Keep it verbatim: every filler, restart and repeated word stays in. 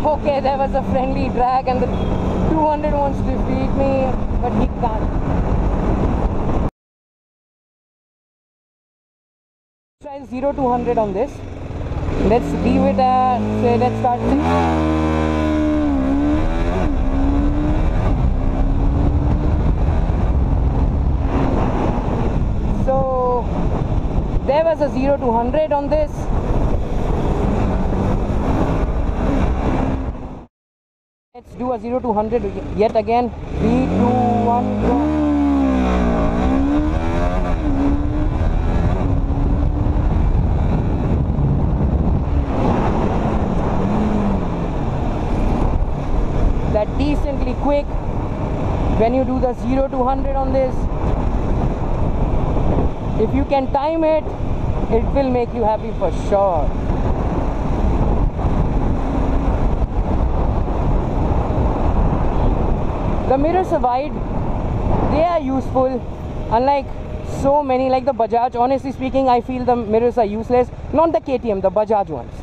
Okay, there was a friendly drag and the two hundred wants to beat me, but he can't. Try zero to one hundred on this. Let's leave it at, say, let's start. So, there was a zero to one hundred on this. Let's do a zero to one hundred yet again. three, two, one, go. That decently quick. When you do the zero to one hundred on this, if you can time it, it will make you happy for sure. The mirrors are wide, they are useful, unlike so many like the Bajaj. Honestly speaking, I feel the mirrors are useless, not the K T M, the Bajaj ones.